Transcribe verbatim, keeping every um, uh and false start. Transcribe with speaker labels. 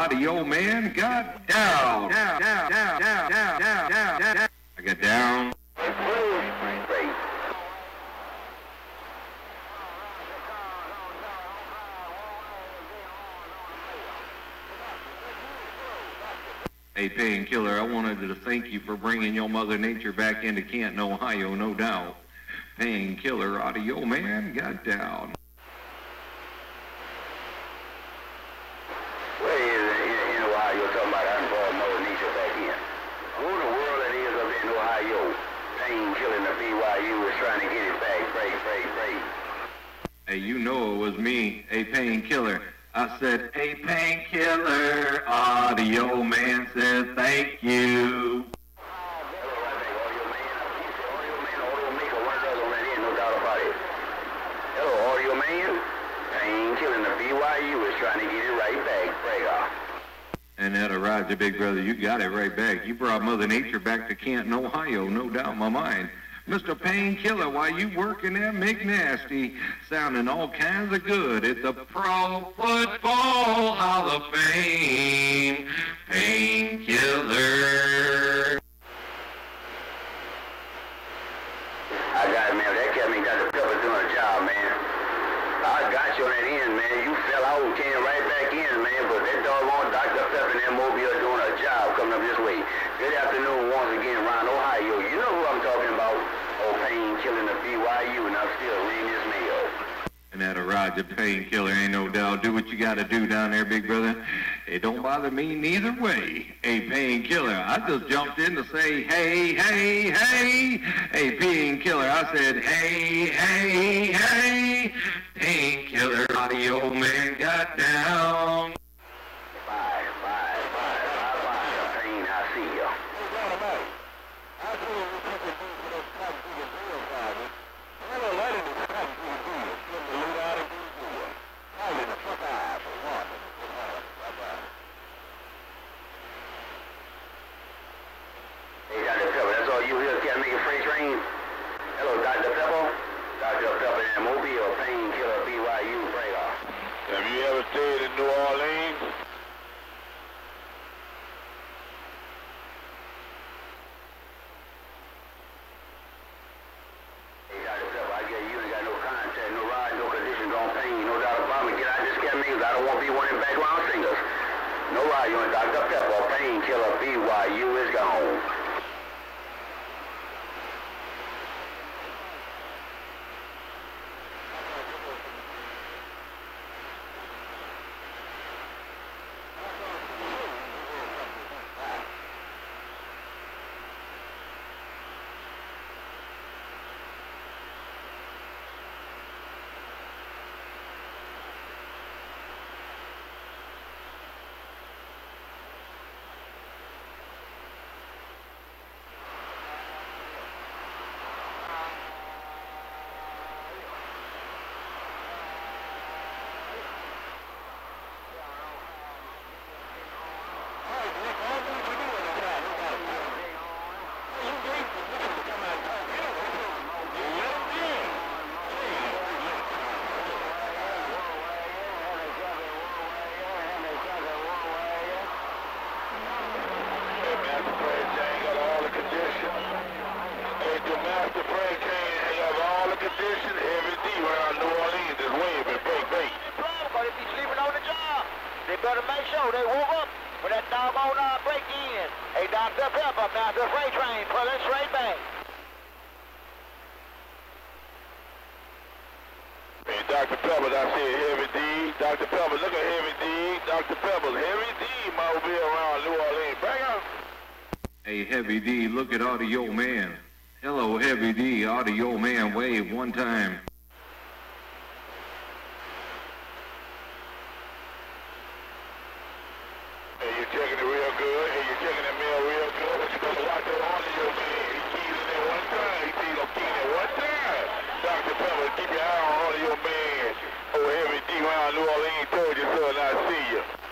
Speaker 1: out of your man got down. Down, down, down, down, down, down, down, down. I got down. Hey, Painkiller, I wanted to thank you for bringing your Mother Nature back into Canton, Ohio, no doubt. Painkiller, out of your man got down.
Speaker 2: Well, in Ohio, you're talking about having brought Mother Nature back in. Who in the world it is up in Ohio? Painkiller, the B Y U is trying to get it back. Break, break, break.
Speaker 1: Hey, you know it was me, a Painkiller. I said, hey, Painkiller, audio man said thank you.
Speaker 2: Hello, audio man. Painkiller and the B Y U is trying to get it right back. Break off.
Speaker 1: And that arrives, big brother, you got it right back. You brought Mother Nature back to Canton, Ohio, no doubt in my mind. Mister Painkiller, why you working at McNasty, sounding all kinds of good at the Pro Football Hall of Fame. Painkiller.
Speaker 2: I got it, man. That kept me, got the pepper doing a job, man. I got you on that end, man. You fell out and came right back in, man. But that doggone Doctor Pepper and that Mobile doing a job coming up this way. Good afternoon once again, Ron, Ohio. You know who I'm talking about. Oh, Painkiller the B Y U, and I'm still reading his mail.
Speaker 1: And that arrives, Painkiller, ain't no doubt. Do what you got to do down there, big brother. It don't bother me neither way. Hey, Painkiller, I just jumped in to say, hey, hey, hey. Hey, Painkiller, I said, hey, hey, hey. Painkiller, audio man got down.
Speaker 2: Bye, bye, bye, bye, bye. Pain, I see you. Hey, Doctor Pepper, that's all you here? Can't make a freight train? Hello, Doctor Pepper. Doctor Pepper and Mobile, Painkiller, B Y U, break off.
Speaker 3: Have you ever stayed in New Orleans?
Speaker 2: Hey, Doctor Pepper, I get you ain't got no contact, no ride, no condition, no pain, no doubt about me. Get out this cat means I don't want to be one of them background singers. No ride, you and Doctor Pepper, Painkiller, B Y U is gone. They better make sure they woke up for that doggone uh, break in. Hey, Doctor Pepper, Doctor Freight Train, pull it straight back.
Speaker 3: Hey, Doctor Pepper, I said Heavy D. Doctor Pepper, look at Heavy D. Doctor Pepper, Heavy D, mobile around New Orleans. Bring up.
Speaker 1: Hey, Heavy D, look at Audio Man. Hello, Heavy D, Audio Man, wave one time.
Speaker 3: Hey, you checking it real good? Hey, you checking the mail real good? But you better watch that Audio Man. He keys in there one time. He sees him keying in one time. Doctor Pepper, keep your eye on Audio Man. Oh, Heavy D around New Orleans told you so, and I see you.